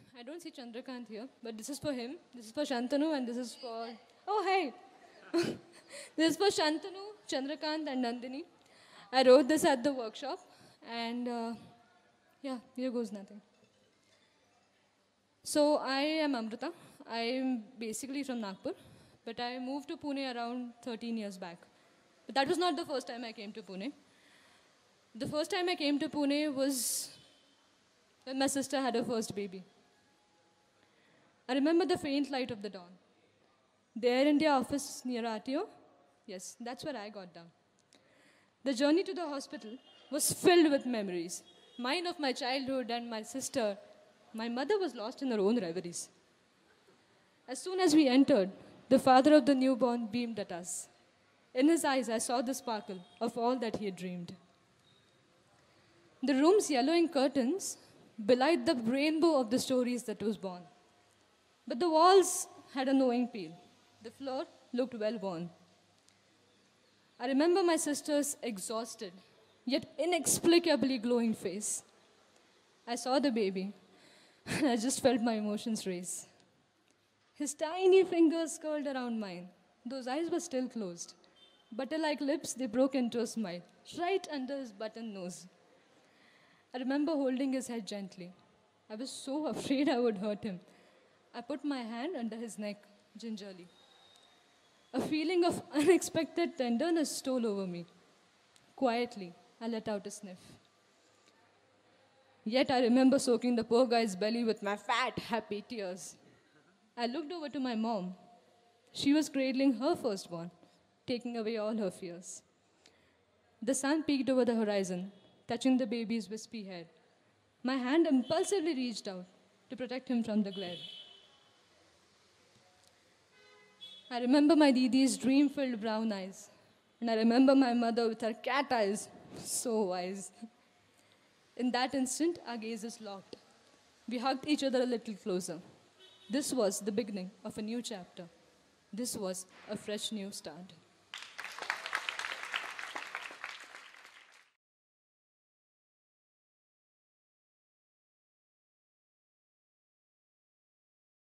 I don't see Chandrakant here, but this is for him. This is for Shantanu, and this is for. Oh, hey! This is for Shantanu, Chandrakant, and Nandini. I wrote this at the workshop, and yeah, here goes nothing. So, I am Amrita. I am basically from Nagpur, but I moved to Pune around 13 years back. But that was not the first time I came to Pune. The first time I came to Pune was when my sister had her first baby. I remember the faint light of the dawn. The Air India office near RTO, yes, that's where I got down. The journey to the hospital was filled with memories. Mine of my childhood and my sister. My mother was lost in her own reveries. As soon as we entered, the father of the newborn beamed at us. In his eyes, I saw the sparkle of all that he had dreamed. The room's yellowing curtains belied the rainbow of the stories that was born. But the walls had a knowing peel. The floor looked well worn. I remember my sister's exhausted, yet inexplicably glowing face. I saw the baby, and I just felt my emotions raise. His tiny fingers curled around mine. Those eyes were still closed. Butter-like lips, they broke into a smile, right under his button nose. I remember holding his head gently. I was so afraid I would hurt him. I put my hand under his neck gingerly. A feeling of unexpected tenderness stole over me. Quietly, I let out a sniff. Yet I remember soaking the poor guy's belly with my fat, happy tears. I looked over to my mom. She was cradling her firstborn, taking away all her fears. The sun peeked over the horizon, touching the baby's wispy head. My hand impulsively reached out to protect him from the glare. I remember my Didi's dream-filled brown eyes, and I remember my mother with her cat eyes, so wise. In that instant, our gazes locked. We hugged each other a little closer. This was the beginning of a new chapter. This was a fresh new start.